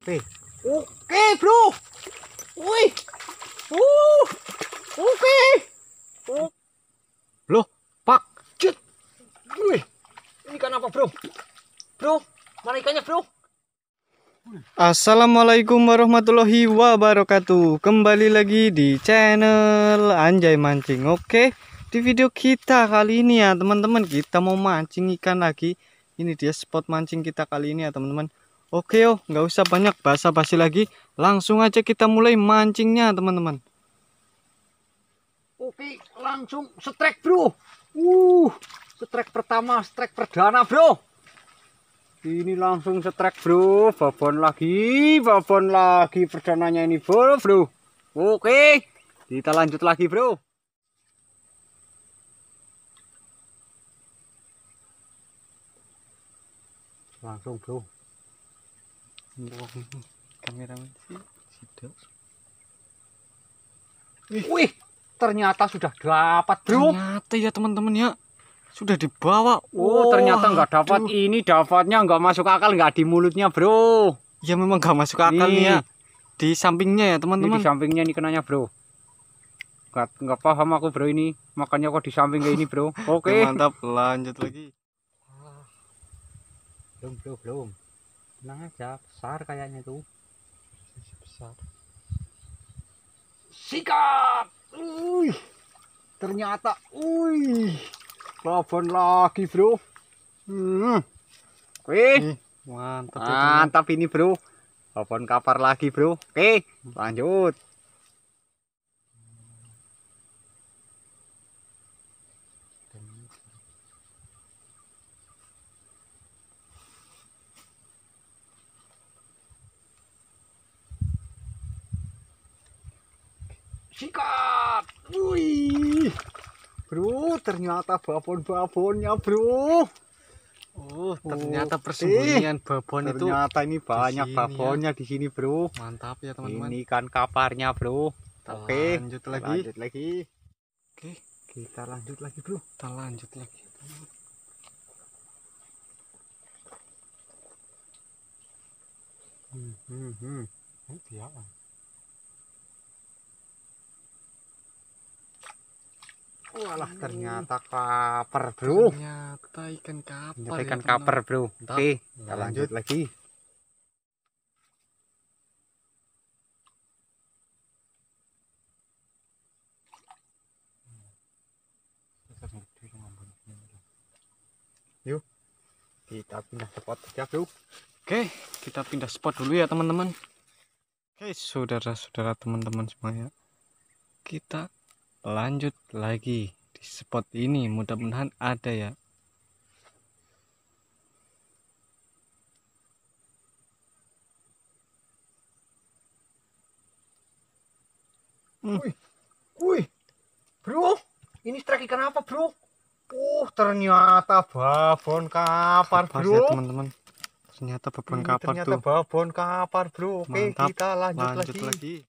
Oke. Oke, bro. Wih. Oke. Oh. Loh, Pak. Cut. Wih. Ini ikan apa, bro? Bro, mana ikannya, bro? Assalamualaikum warahmatullahi wabarakatuh. Kembali lagi di channel Anjay Mancing. Oke, di video kita kali ini ya teman-teman, kita mau mancing ikan lagi. Ini dia spot mancing kita kali ini ya teman-teman. Oke, nggak usah banyak basa-basi lagi, langsung aja kita mulai mancingnya teman-teman. Oke, langsung strike, bro. Strike pertama, strike perdana, bro. Ini langsung strike, bro. Babon lagi perdananya ini, bro. Oke, kita lanjut lagi, bro. Langsung, bro. Kameramen sih. Wih, ternyata sudah dapat, bro. Ternyata ya teman-teman ya, sudah dibawa. Oh, ternyata nggak dapat. Ini dapatnya nggak masuk akal, nggak di mulutnya, bro. Ya memang nggak masuk akal nih ya. Di sampingnya ya teman-teman. Di sampingnya ini kenanya, bro. Nggak paham aku, bro, ini. Makanya kok di samping kayak ini, bro. Oke. Mantap, lanjut lagi. Belum. Tenang aja, besar kayaknya tuh. Besar. Sikat. Ternyata, babon lagi, bro. Oke. Mantap, Mantap ini, bro. Babon kapar lagi, bro. Oke, lanjut. Sikat. Bro, ternyata babon-babonnya, bro. Ternyata persembunyian babon itu. Ternyata ini banyak babonnya di sini, bro. Mantap ya teman-teman. Ini kan kaparnya, bro. Oke, Lanjut lanjut lagi. Oke, Kita lanjut lagi, bro. kita lanjut lagi. Dia. Walah, ternyata kapar, bro. Ternyata ikan kapar. Ternyata ya, ikan teman-teman. kapar, bro. Mantap. Oke, kita lanjut lagi. Yuk, kita pindah spot aja, bro. Oke, kita pindah spot dulu ya teman-teman. Oke, saudara-saudara teman-teman semuanya, kita lanjut lagi di spot ini. Mudah-mudahan ada ya. Wih, bro, ini strike ikan apa, bro? Ternyata babon kapar, bro. Ya teman-teman, ternyata babon kapar ternyata tuh. babon kapar, bro. Oke, Mantap. kita lanjut lagi.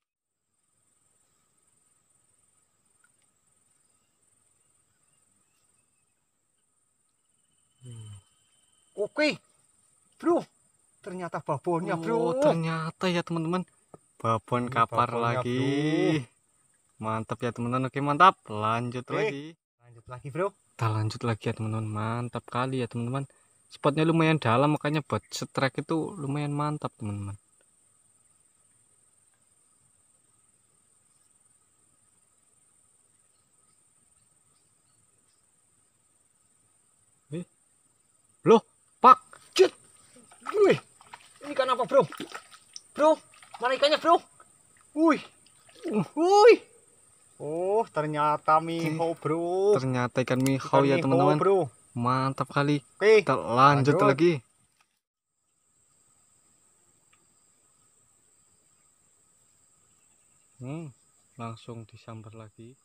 Oke, bro, ternyata babonnya, bro. Ternyata ya teman-teman, babon kapar babonnya, lagi, bro. Mantap ya teman-teman. Oke, mantap, lanjut lagi. Lanjut lagi, bro. Kita lanjut lagi ya teman-teman. Mantap kali ya teman-teman, spotnya lumayan dalam, makanya buat strike itu lumayan mantap teman-teman. Loh, Pak. Cut. Wih, ini ikan apa, bro? Bro, mana ikannya, bro? Wih. Ternyata miho, bro. Ternyata ikan miho ya teman-teman, bro. Mantap kali. Oke, Kita lanjut lagi. Langsung disambar lagi.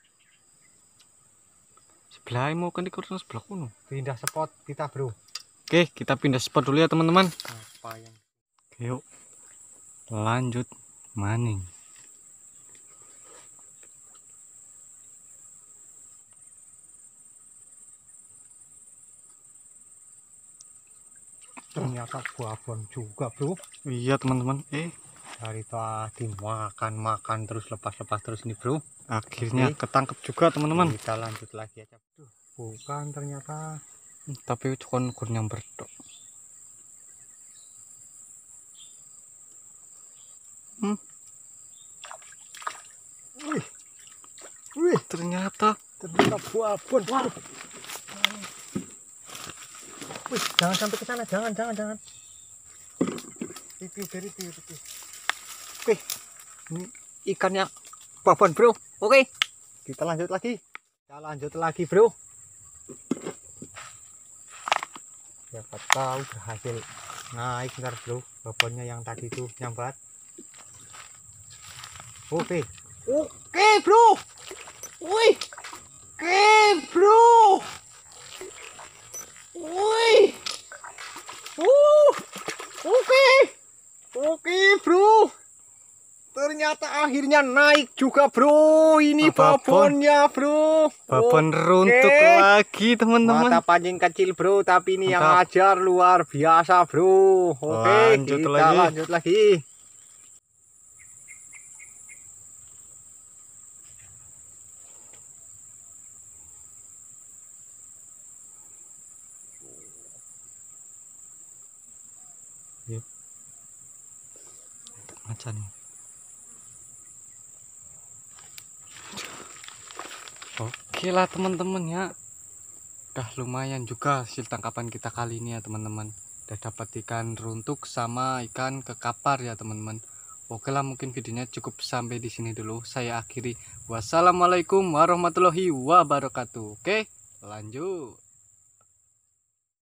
Sebelah mau kan dikurang sebelah kuno. Pindah spot kita, bro. Oke, kita pindah spot dulu ya teman-teman. Apa yang? Yuk, lanjut maning. ternyata babon juga bro. Iya teman-teman. Dari tadi makan terus lepas terus nih bro. Akhirnya Oke. ketangkep juga teman-teman. Kita lanjut lagi aja. Bukan ternyata. Tapi kon yang berdok. Wih, ternyata babon. Wah. Wih, jangan sampai ke sana, jangan. Pipi. Oke, ini ikannya babon bro. Oke, kita lanjut lagi bro. Siapa tahu berhasil naik ntar bro, babonnya yang tadi tuh nyambat. Oke bro. Wih, bro. Wih. Oke bro. Ternyata akhirnya naik juga bro. Ini babonnya bro. babon runtuk lagi teman-teman. Mata pancing kecil bro, tapi ini yang Mantap. ajar luar biasa bro. Oke, Lanjut kita lanjut lagi. Macan. Oke lah teman-teman ya. Udah lumayan juga hasil tangkapan kita kali ini ya teman-teman. Udah dapat ikan runtuk sama ikan kekapar ya teman-teman. Oke lah, mungkin videonya cukup sampai di sini dulu. Saya akhiri. Wassalamualaikum warahmatullahi wabarakatuh. Oke, lanjut.